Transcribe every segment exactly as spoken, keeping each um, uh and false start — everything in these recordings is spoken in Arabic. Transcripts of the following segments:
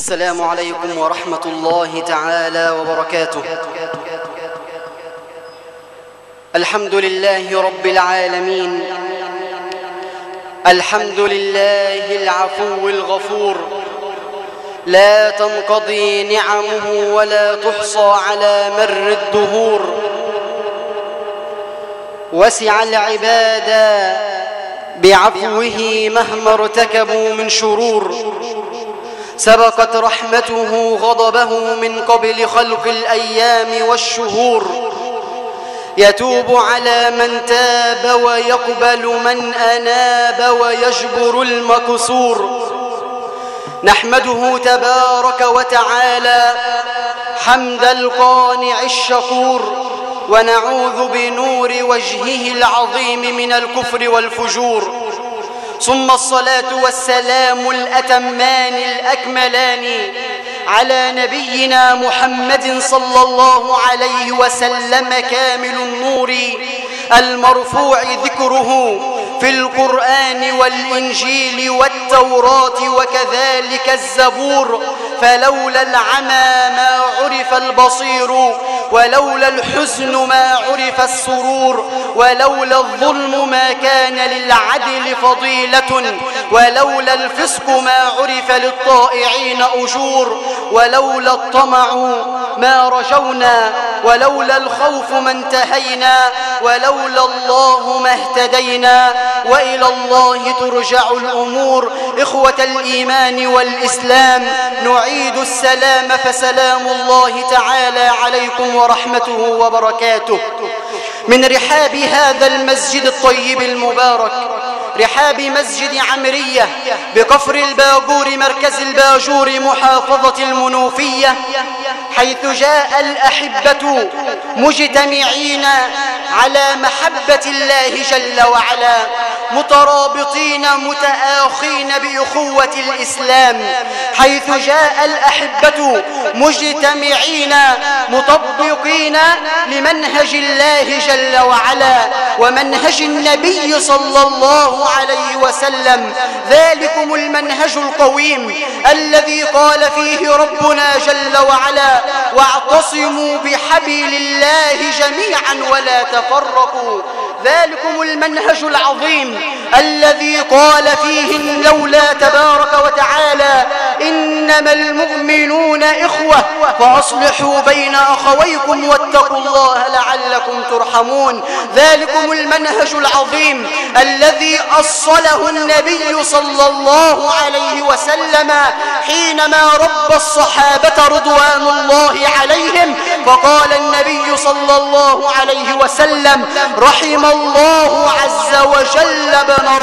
السلام عليكم ورحمة الله تعالى وبركاته. الحمد لله رب العالمين، الحمد لله العفو الغفور، لا تنقضي نعمه ولا تحصى على مر الدهور. وسع العباد بعفوه مهما ارتكبوا من شرور، سبقت رحمته غضبه من قبل خلق الأيام والشهور. يتوب على من تاب ويقبل من أناب ويجبر المكسور. نحمده تبارك وتعالى حمد القانع الشكور، ونعوذ بنور وجهه العظيم من الكفر والفجور. ثم الصلاة والسلام الأتمان الأكملان على نبينا محمد صلى الله عليه وسلم، كامل النور المرفوع ذكره في القرآن والإنجيل والتوراة وكذلك الزبور. فلولا العمى ما عرف البصير، ولولا الحزن ما عرف السرور، ولولا الظلم ما كان للعدل فضيلة، ولولا الفسق ما عرف للطائعين أجور، ولولا الطمع ما رجونا، ولولا الخوف ما انتهينا، ولولا الله ما اهتدينا، وإلى الله ترجع الأمور. إخوة الإيمان والإسلام، نعيد السلام، فسلام الله تعالى عليكم ورحمته وبركاته. من رحاب هذا المسجد الطيب المبارك، رحاب مسجد عمرية بكفر الباجور مركز الباجور محافظة المنوفية، حيث جاء الأحبة مجتمعين على محبة الله جل وعلا، مترابطين متآخين بأخوة الإسلام، حيث جاء الأحبة مجتمعين مطبقين لمنهج الله جل وعلا ومنهج النبي صلى الله عليه وسلم. ذلكم المنهج القويم الذي قال فيه ربنا جل وعلا: واعتصموا بحبل الله جميعا ولا تفرقوا. ذلكم المنهج العظيم الذي قال فيه لولا تبارك وتعالى: إنما المؤمنون إخوة فأصلحوا بين أخويكم واتقوا الله لعلكم ترحمون. ذلكم المنهج العظيم الذي أصله النبي صلى الله عليه وسلم حينما رب الصحابة رضوان الله عليهم، فقال النبي صلى الله عليه وسلم: رحم الله عز وجل ابن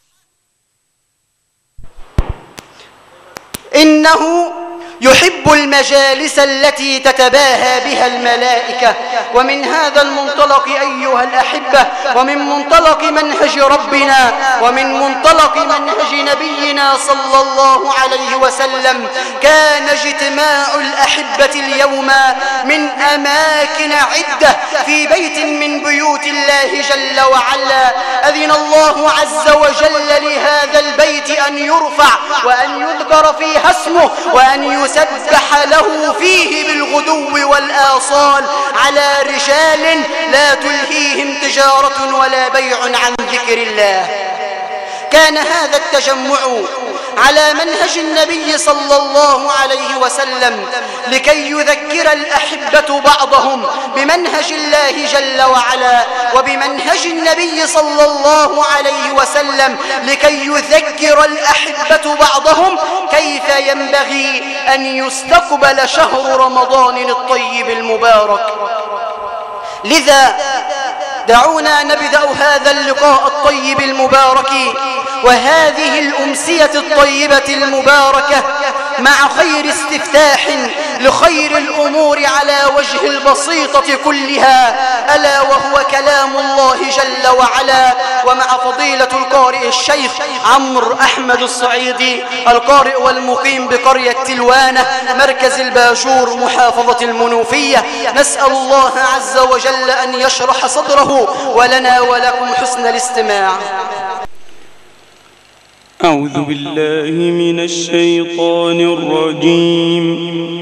إنه يحب المجالس التي تتباهى بها الملائكة. ومن هذا المنطلق أيها الأحبة، ومن منطلق منهج ربنا، ومن منطلق منهج نبينا صلى الله عليه وسلم، كان اجتماع الأحبة اليوم من أماكن عدة في بيت من بيوت الله جل وعلا. أذن الله عز وجل لهذا البيت أن يرفع وأن يذكر فيها اسمه وأن يسبح له فيه بالغدو والآصال على رجال لا تلهيهم تجارة ولا بيع عن ذكر الله. كان هذا التجمع على منهج النبي صلى الله عليه وسلم لكي يذكر الأحبة بعضهم بمنهج الله جل وعلا وبمنهج النبي صلى الله عليه وسلم، لكي يذكر الأحبة بعضهم كيف ينبغي أن يستقبل شهر رمضان الطيب المبارك. لذا دعونا نبدأ هذا اللقاء الطيب المبارك وهذه الأمسية الطيبة المباركة مع خير استفتاح لخير الأمور على وجه البسيطة كلها، ألا وهو كلام الله جل وعلا، ومع فضيلة القارئ الشيخ عمرو أحمد الصعيدي، القارئ والمقيم بقرية تلوانة مركز الباجور محافظة المنوفية. نسأل الله عز وجل أن يشرح صدره ولنا ولكم حسن الاستماع. أعوذ بالله من الشيطان الرجيم.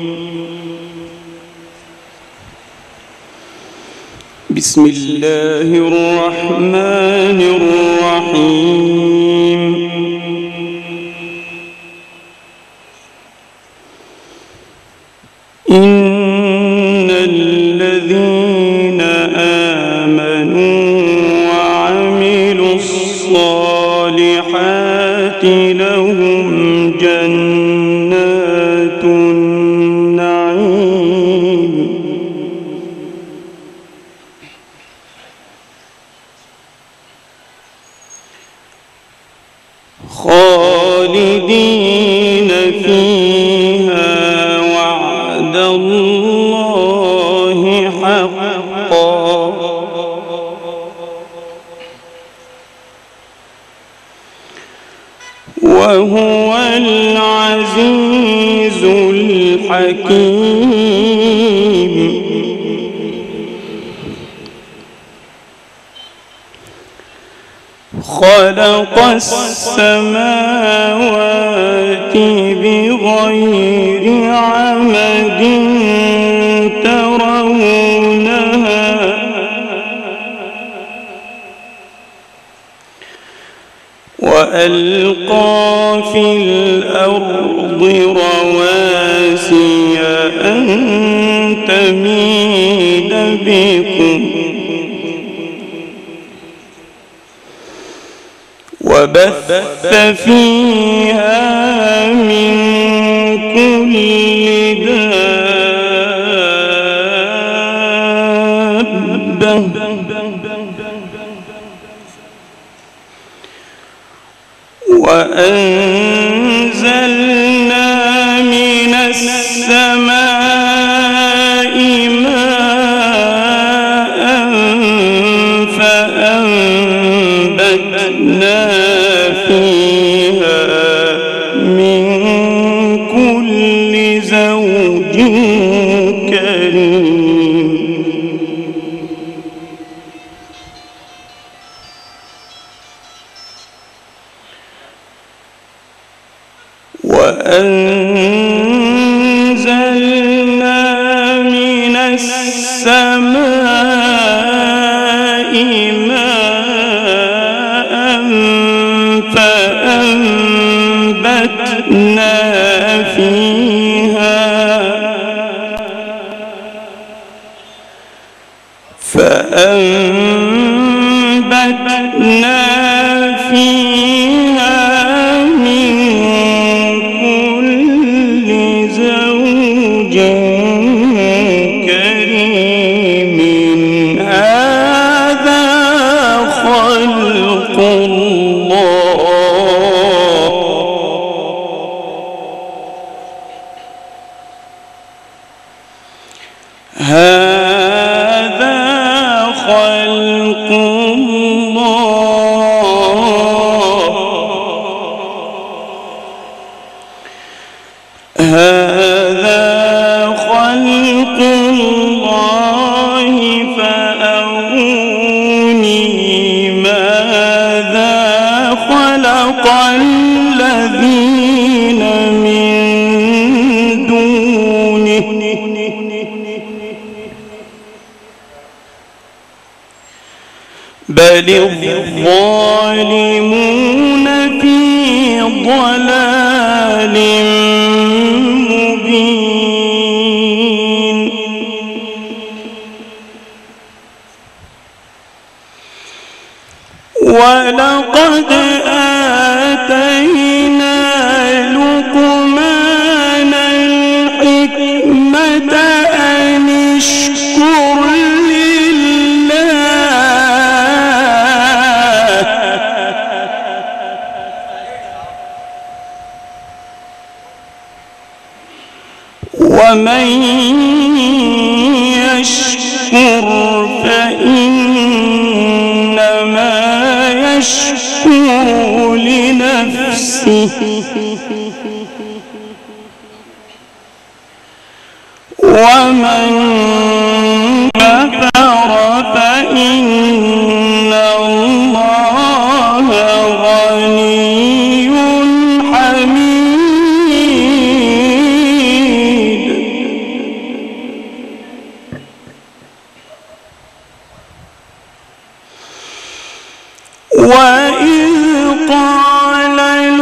بسم الله الرحمن الرحيم. إن الذين آمنوا وعملوا الصالحات لهم جنات النعيم خالدين فيها وعد الله حقا وهو العزيز الحكيم. خلق السماوات بغير عمد ترونها وألقى في الأرض رواسي أن تميد بكم وبث فيها من كل دابة وأنزلنا من السماء ماء فأنبتنا فيها من كل زوج كريم. وأنزلنا من السماء ماء فأنبتنا فيها فأنبتنا فيها من كل زوج كريم. هذا خلق الله هذا خلق الله هذا خلق الله فأروني ماذا خلق الذين من دونه بل الظالمون في ضلال مبين. ولقد آتينا لقمان الحكمة أن اشكر ومن يشكر فإنما يشكر لنفسه ومن كفر فإن الله غني وإذ قال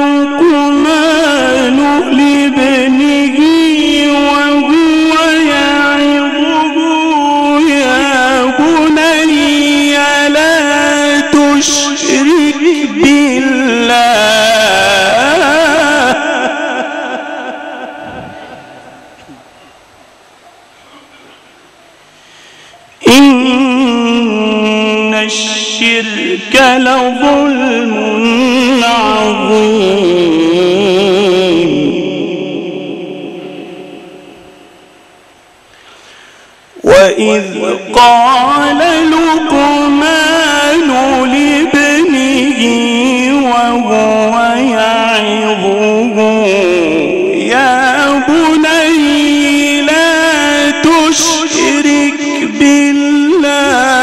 لقمان لابنه وهو يعظه يا بني لا تشرك بالله إن الشرك لظلم عظيم وإذ قال لقمان لابنه وهو يعظه يا بني لا تشرك بالله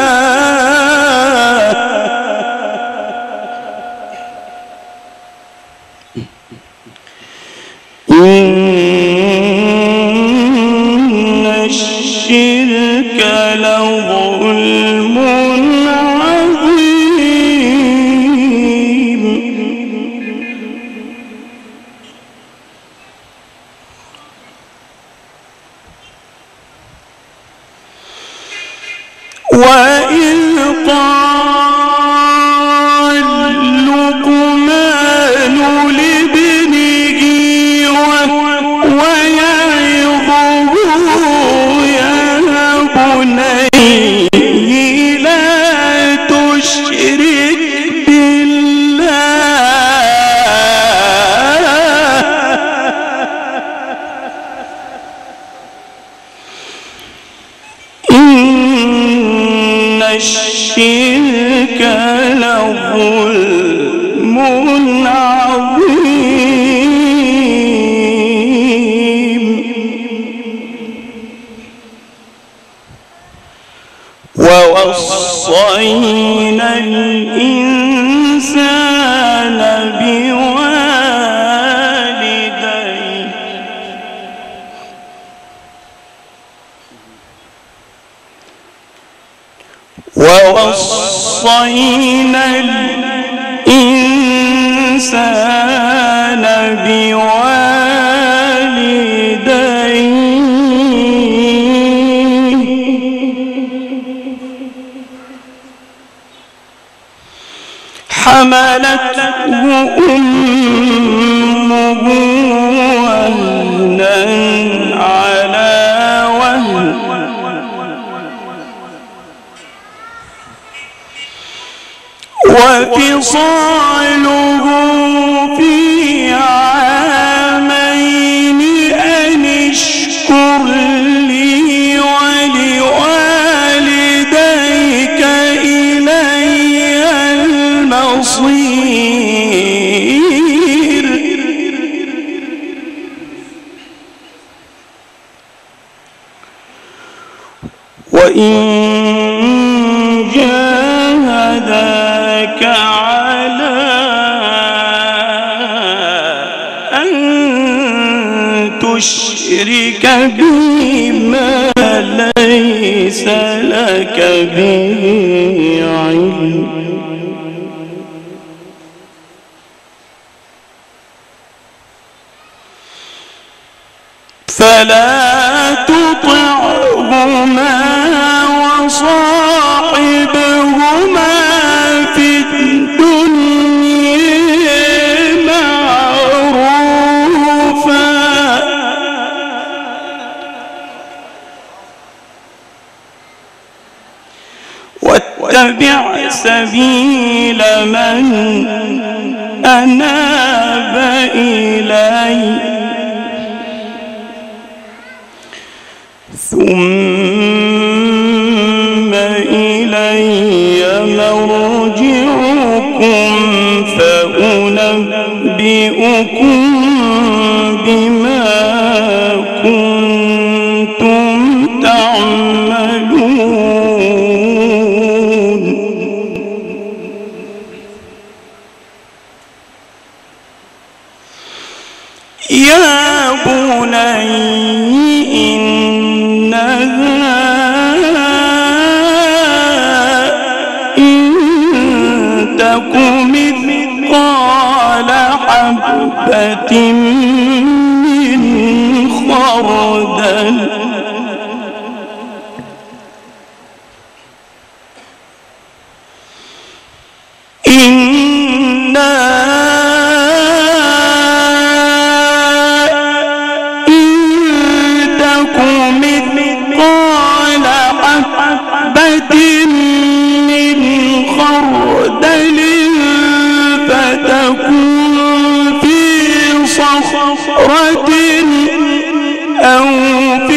إن الشرك لظلم عظيم وإذ قال لقمان لابنه وهو يعظه يا بني لا تشرك إن الشرك لظلم عظيم ووصينا الإنسان بوالديه ووصينا الإنسان بوالديه حملته أمه وهنا على وهن وفصاله في عامين أن اشكر لي ولوالديك إلي المصير وإن جاهداك على أن تشرك بما ليس لك به علم فلا تطعهما وصاحبهما في الدنيا معروفا واتبع سبيل من أناب إلي ثم إلي مرجعكم فأنبئكم بما كنتم تعملون يا بني إنها إن تكن من خردل إنا إن تك مثقال حبة من خردل فتكن في صخرة أو في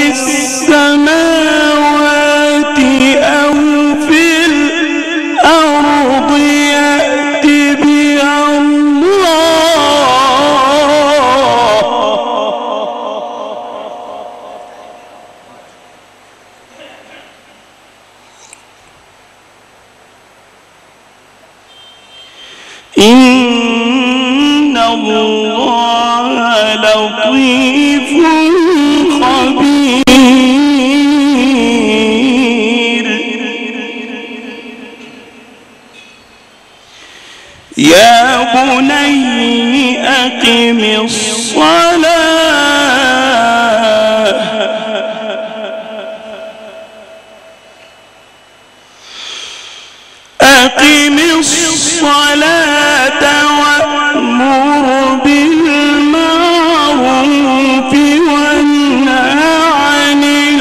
السماوات أو في الأرض يأت بها الله إن الله لطيف خبير يا بني أقم الصلاة أقم الصلاة وأمر بالمعروف وانه عن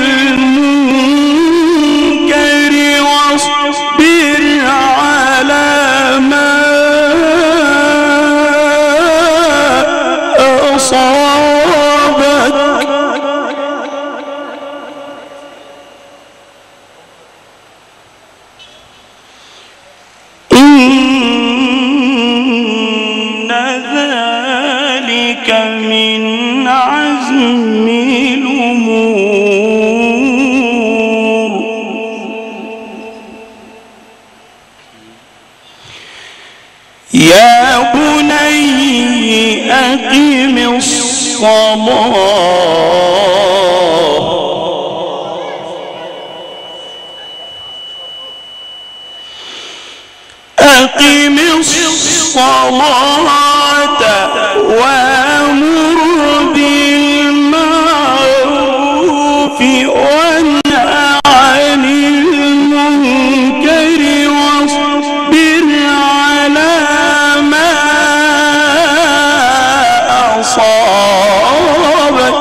المنكر واصبر على ما أصابك إن ذلك من عزم الأمور يا بني أقم الصلاة أقم الصلاة وأمر بالمعروف وانه عن المنكر واصبر على ما أصابك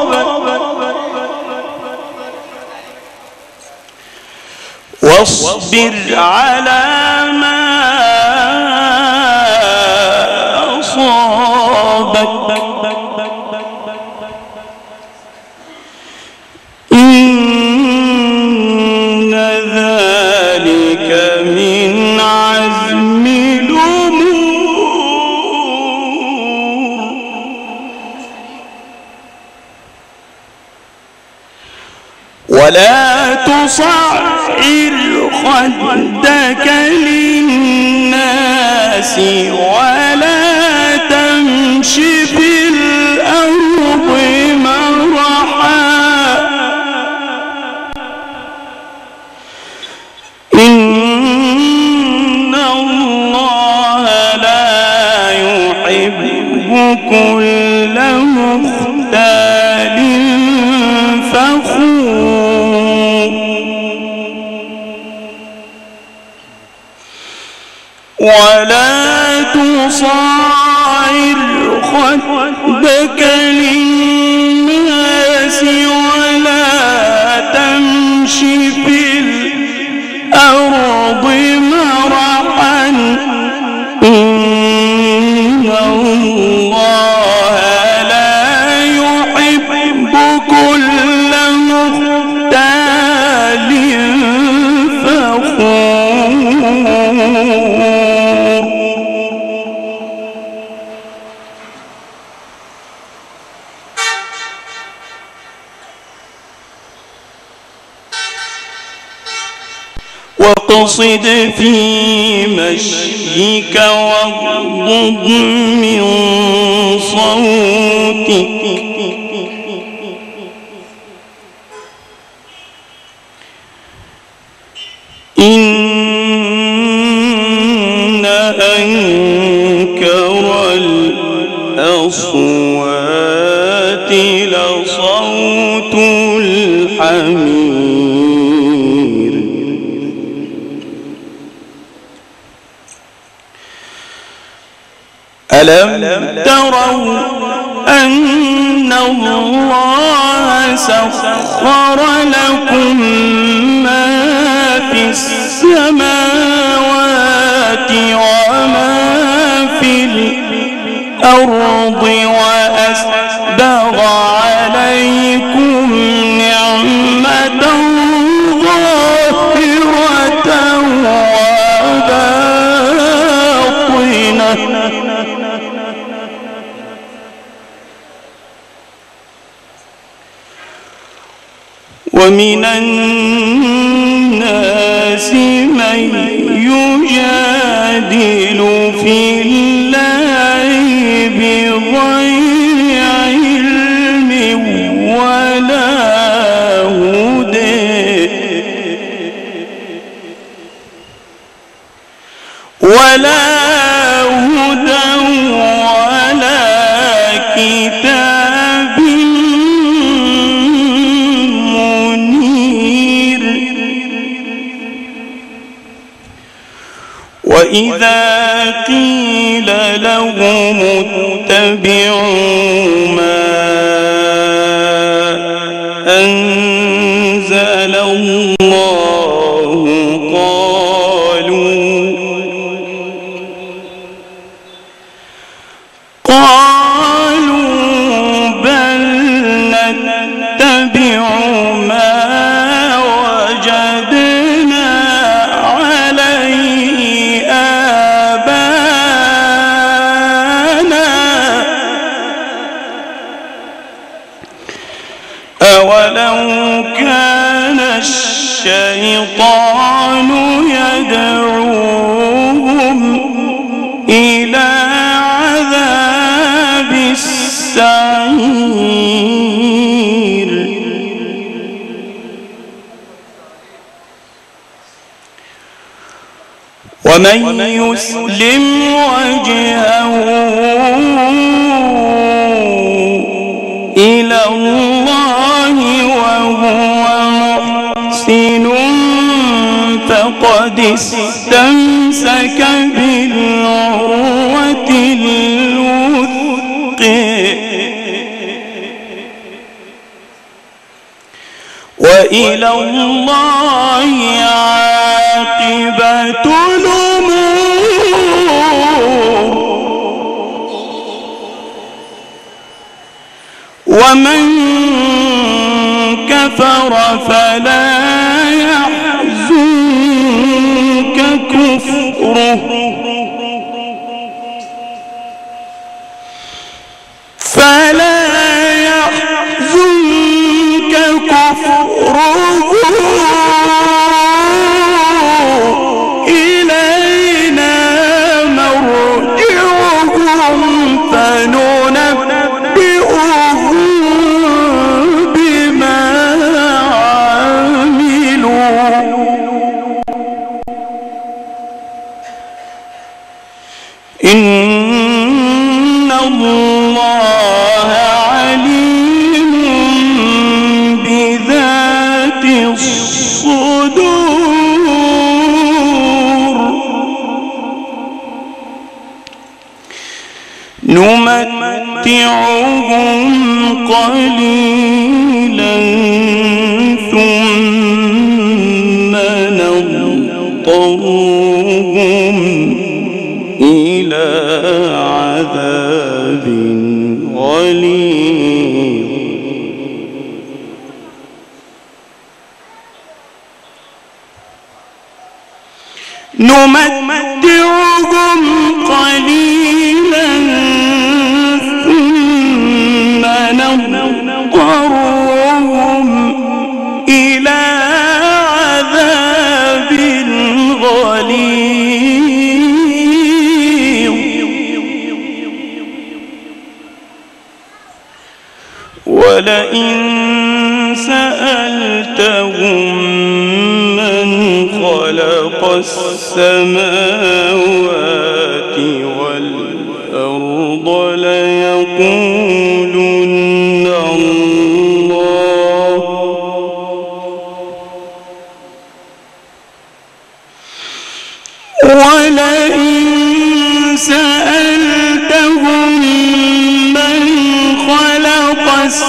واصبر على ما أصابك إن ذلك من عزم الأمور ولا تصعر خدك للناس ولا تمش في الأرض مرحا إن الله لا يحب كل مختال فخور ولا تصعر خدك للناس ولا تمش في الأرض مرحا إن الله لا يحب كل مختال فخور واقصد في مشيك واغضض من صوتك إن أنكر الأصوات حمير. ألم تروا أن الله سخر لكم ما في السماوات وما في الأرض وأسبغ عليكم نعمة ظاهرة وباطنة ومن الناس من يجادل في الله بغير علم ولا هدى ولا هدى ولا كتاب منير. وإذا قيل لهم اتبعوا ما أنزل الله قالوا قالوا بل نتبع ما وجدنا عليه آباءنا أولو كان الشيطان يدعوهم إلى عذاب السعير. ومن يسلم وجهه إلى الله وهو محسن فقد استمسك بالعروة الوثقى وإلى الله عاقبة الأمور. ومن كفر فلا يحزنك كفره فلا يحزنك كفره إلينا مرجعهم فننبئهم بما عملوا إن الله عليم بذات الصدور. نمتعهم قليلا ثم نضطرهم إلى عذاب غليظ. نمتعهم قليلا ثم نضطرهم إلى عذاب غليظ. ولئن سألتهم من خلق السماوات والأرض ليقولن الله ولئن سألتهم من خلق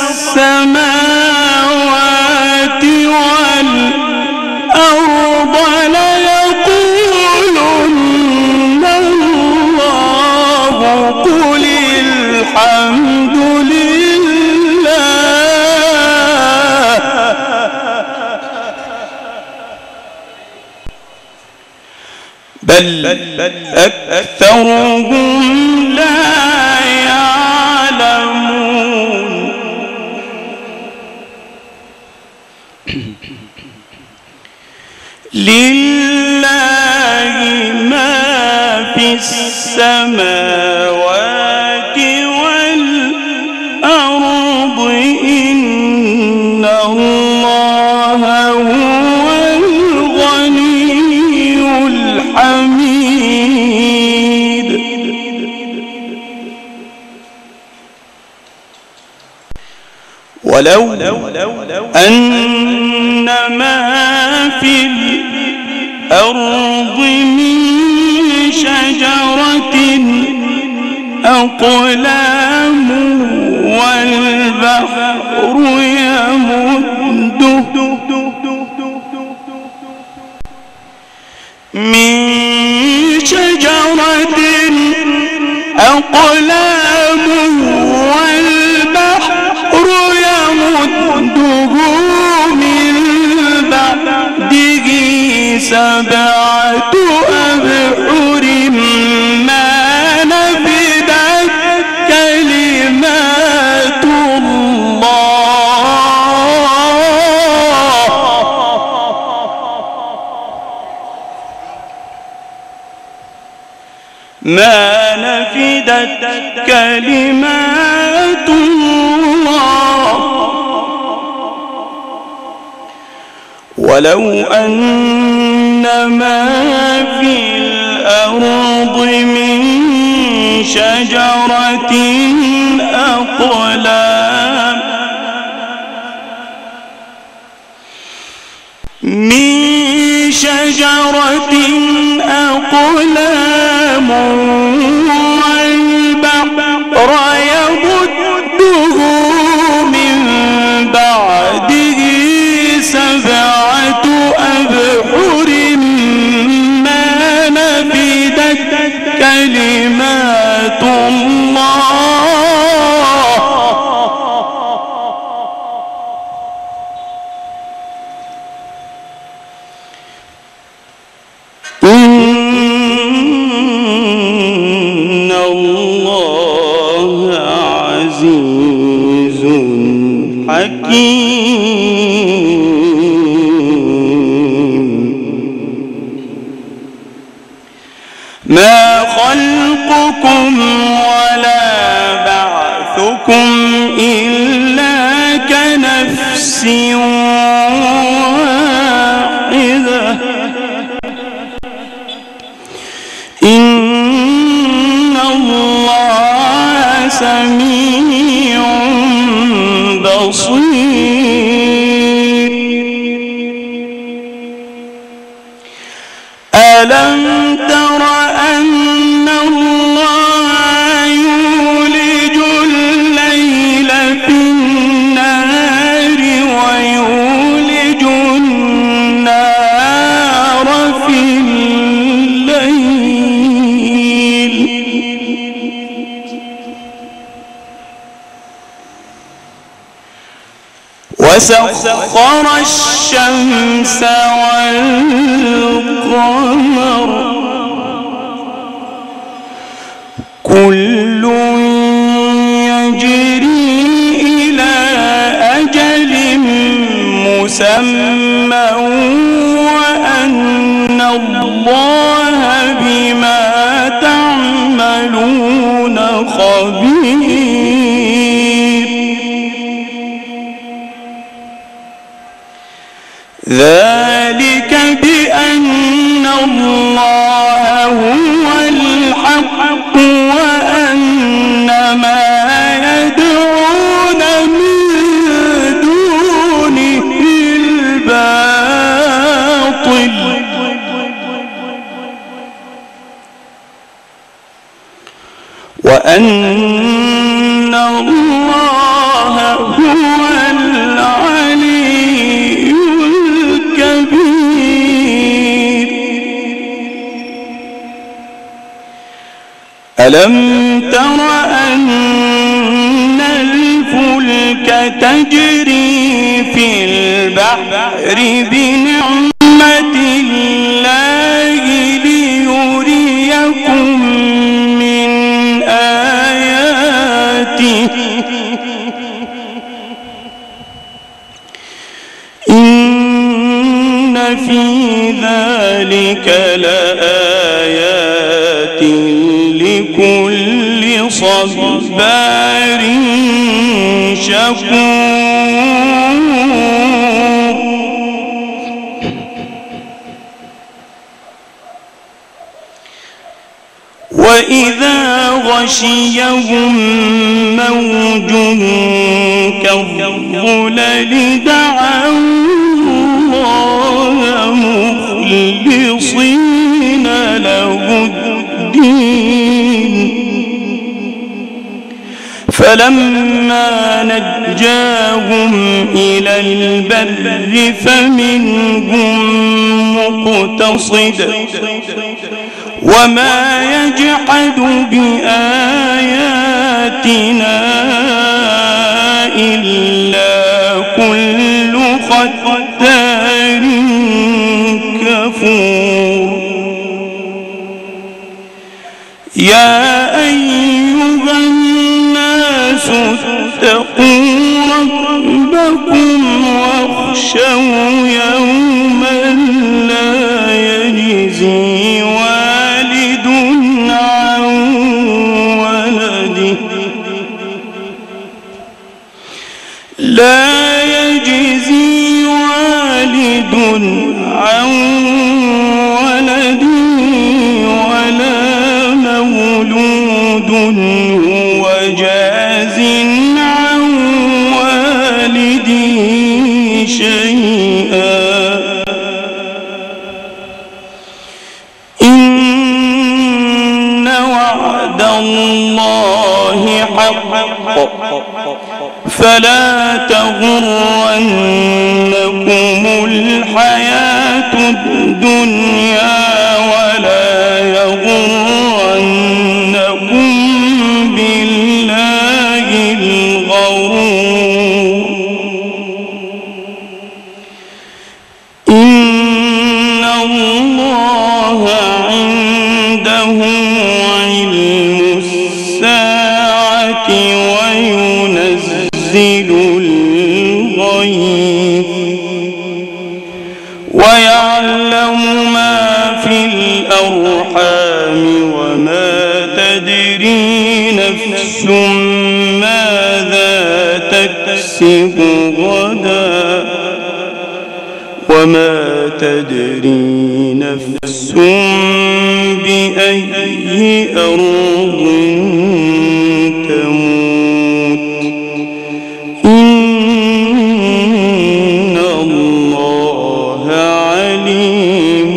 السماوات والأرض ليقولن الله قل الحمد لله بل أكثرهم لا يعلمون لله ما في السماوات والأرض إن الله هو الغني الحميد ولو أن ما في الأرض من شجرة أقلام والبحر يمده من شجرة أقلام والبحر يمده من بعده سبعة أبحر ما نفدت كلمات الله ما نفدت كلمات الله ولو أن ما في الأرض من شجرة أقلام من شجرة أقلام والبحر يمده من بعده سبعة أبحر ما نفدت كلمات الله إن الله عزيز حكيم ما خلقكم ولا بعثكم إلا كنفس واحدة إن الله سميع بصير ألم تر أن الله يولج الليل في النهار ويولج النهار في الليل وسخر الشمس والقمر كل يجري إلى أجل مسمى وأن الله بما تعملون خبير ذلك بأن الله هو الحق وأن ما يدعون من دونه الباطل وأن الله هو العلي الكبير. ألم تر أن الفلك تجري في البحر بنعمة الله ليريكم من آياته إن في ذلك لآيات لكل صبار شكور. وإذا غشيهم موج كالظلل دعوا الله مخلصين له الدين فلما نجاهم إلى البر فمنهم مقتصد وما يجحد بآياتنا إلا كل ختار كفور. يا أيها الناس اتقوا ربكم واخشوا يوما لا يجزي والد عن ولده لا يجزي والد عن ولده ولا مولود هو جاز عن والده شيئا إن وعد الله حق فلا تغرنكم الحياة الدنيا ولا يغرنكم بالله الغرور. إن الله عنده علم الساعة وينزل الغيث ويعلم ما في الأرحام وما تدري نفس ماذا تكسب غدا وما تدري نفس بأي أرض تموت إن الله عليم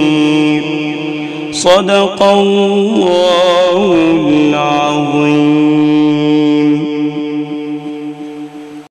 خبير. صدق الله العظيم.